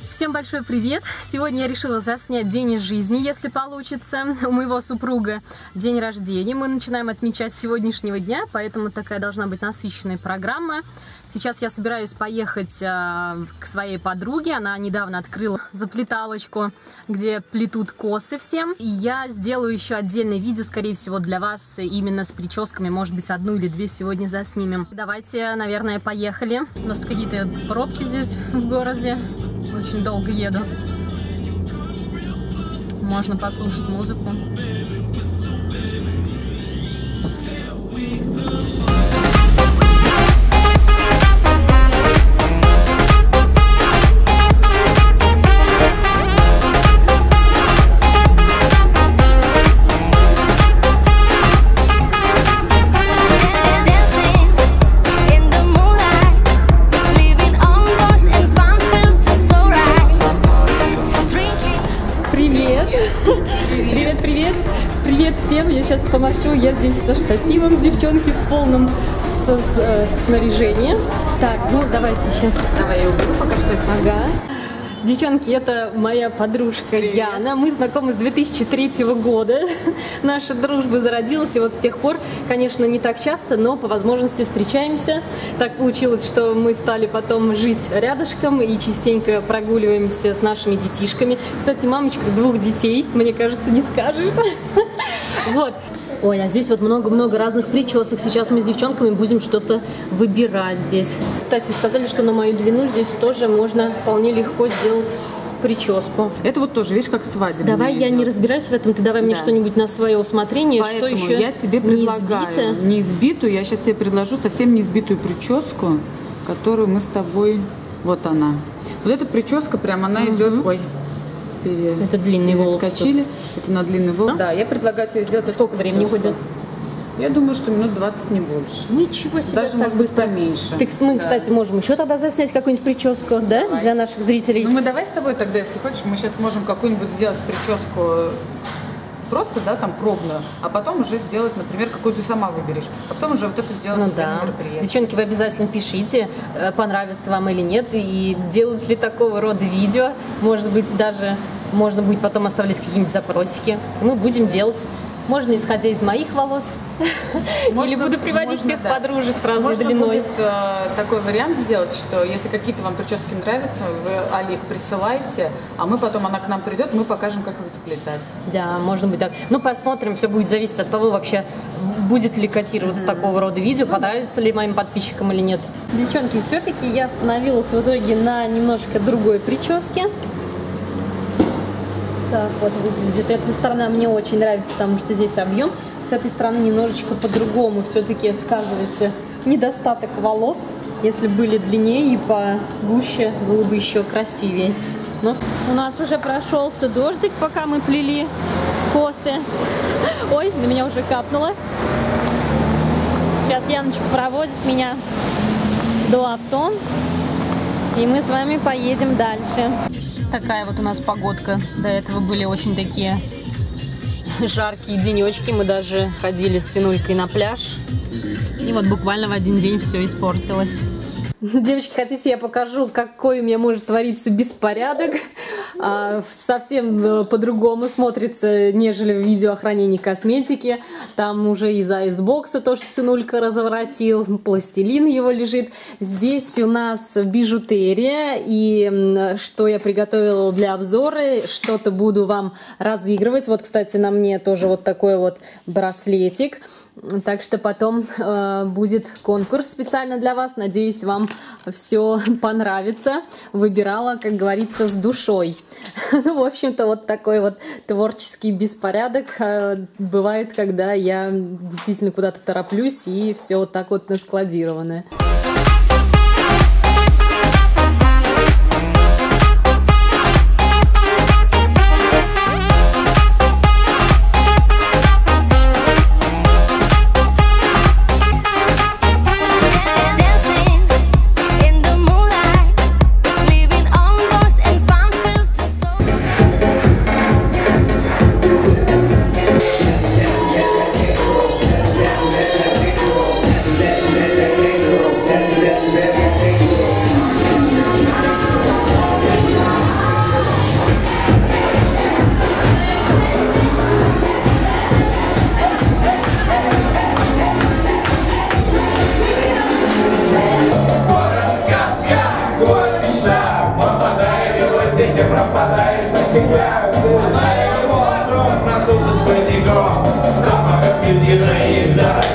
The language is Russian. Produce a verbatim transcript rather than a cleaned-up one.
Всем большой привет! Сегодня я решила заснять день из жизни, если получится, у моего супруга день рождения. Мы начинаем отмечать с сегодняшнего дня, поэтому такая должна быть насыщенная программа. Сейчас я собираюсь поехать а, к своей подруге. Она недавно открыла заплеталочку, где плетут косы всем. И я сделаю еще отдельное видео, скорее всего, для вас именно с прическами. Может быть, одну или две сегодня заснимем. Давайте, наверное, поехали. У нас какие-то пробки здесь в городе. Очень долго еду. Можно послушать музыку. Привет, привет, привет всем, я сейчас помашу, я здесь со штативом, девчонки в полном с, с, э, снаряжении. Так, ну давайте сейчас, давай я уберу пока что это. Ага. Девчонки, это моя подружка Привет. Яна. Мы знакомы с две тысячи третьего года. Наша дружба зародилась, и вот с тех пор, конечно, не так часто, но по возможности встречаемся. Так получилось, что мы стали потом жить рядышком и частенько прогуливаемся с нашими детишками. Кстати, мамочка двух детей, мне кажется, не скажешь. Вот. Ой, а здесь вот много-много разных причесок. Сейчас мы с девчонками будем что-то выбирать здесь. Кстати, сказали, что на мою длину здесь тоже можно вполне легко сделать прическу. Это вот тоже, видишь, как свадебная. Давай, я не разбираюсь в этом, ты давай да. мне что-нибудь на свое усмотрение. Поэтому что еще я тебе предлагаю не избитую, я сейчас тебе предложу совсем не избитую прическу, которую мы с тобой, вот она. Вот эта прическа прям, она угу. идет, ой. Это длинные волосы. Скочили. Это на длинный волос. А? Да, я предлагаю тебе сделать. Сколько времени уходит? Я думаю, что минут двадцать, не больше. Ничего себе. Даже, может быть, поменьше. Так, мы, да. кстати, можем еще тогда заснять какую-нибудь прическу, да, давай. Для наших зрителей. Ну, мы давай с тобой тогда, если хочешь, мы сейчас можем какую-нибудь сделать прическу просто, да, там, пробную, а потом уже сделать, например, какую ты сама выберешь, а потом уже вот это сделать ну, да. мероприятие. Девчонки, вы обязательно пишите, понравится вам или нет, и делать ли такого рода видео, может быть, даже можно будет потом оставлять какие-нибудь запросики, мы будем делать. Можно исходя из моих волос, можно, или буду приводить можно, всех да. подружек с разной можно длиной. Будет э, такой вариант сделать, что если какие-то вам прически нравятся, вы Али их присылаете, а мы потом, она к нам придет, мы покажем, как их заплетать. Да, можно быть так. Ну, посмотрим, все будет зависеть от того, вообще, будет ли котироваться mm-hmm. такого рода видео, понравится ли моим подписчикам или нет. Девчонки, все-таки я остановилась в итоге на немножко другой прическе. Так вот выглядит. Эта сторона мне очень нравится, потому что здесь объем. С этой стороны немножечко по-другому все-таки сказывается недостаток волос. Если были длиннее и погуще, было бы еще красивее. Но у нас уже прошелся дождик, пока мы плели косы. Ой, на меня уже капнуло. Сейчас Яночка проводит меня до авто. И мы с вами поедем дальше. Такая вот у нас погодка. До этого были очень такие жаркие денечки. Мы даже ходили с сынулькой на пляж. И вот буквально в один день все испортилось. Девочки, хотите, я покажу, какой у меня может твориться беспорядок? А, совсем по-другому смотрится, нежели в видео о хранении косметики. Там уже из айсбокса то, что сынулька разворотил, пластилин его лежит. Здесь у нас бижутерия, и что я приготовила для обзора, что-то буду вам разыгрывать. Вот, кстати, на мне тоже вот такой вот браслетик. Так что потом э, будет конкурс специально для вас. Надеюсь, вам все понравится. Выбирала, как говорится, с душой. Ну, в общем-то, вот такой вот творческий беспорядок э, бывает, когда я действительно куда-то тороплюсь, и все вот так вот наскладировано. свете пропадаешь навсегда. На его остров, надутый с бандиком, запах апельсина и еда.